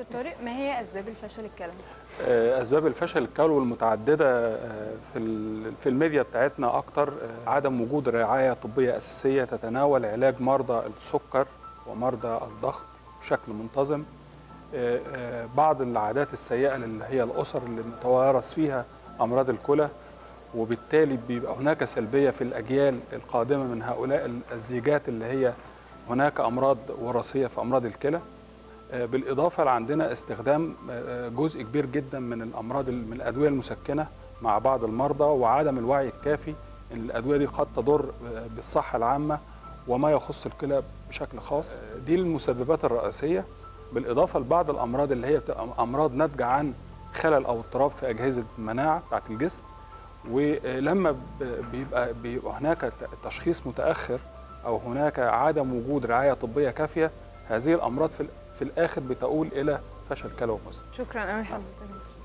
دكتور طارق، ما هي اسباب الفشل الكلوي؟ اسباب الفشل الكلوي المتعدده في الميديا بتاعتنا اكتر عدم وجود رعايه طبيه اساسيه تتناول علاج مرضى السكر ومرضى الضغط بشكل منتظم. بعض العادات السيئه اللي هي الاسر اللي متوارث فيها امراض الكلى، وبالتالي بيبقى هناك سلبيه في الاجيال القادمه من هؤلاء الزيجات اللي هي هناك امراض وراثيه في امراض الكلى. بالإضافة لعندنا استخدام جزء كبير جدا من من الأدوية المسكنة مع بعض المرضى، وعدم الوعي الكافي إن الأدوية دي قد تضر بالصحة العامة وما يخص الكلى بشكل خاص. دي المسببات الرئيسية، بالإضافة لبعض الأمراض اللي هي بتبقى أمراض ناتجة عن خلل أو اضطراب في أجهزة المناعة بتاعت الجسم. ولما بيبقى هناك تشخيص متأخر أو هناك عدم وجود رعاية طبية كافية، هذه الأمراض في الآخر بتؤول إلى فشل كلوي مزمن. شكرا قوي حضرتك.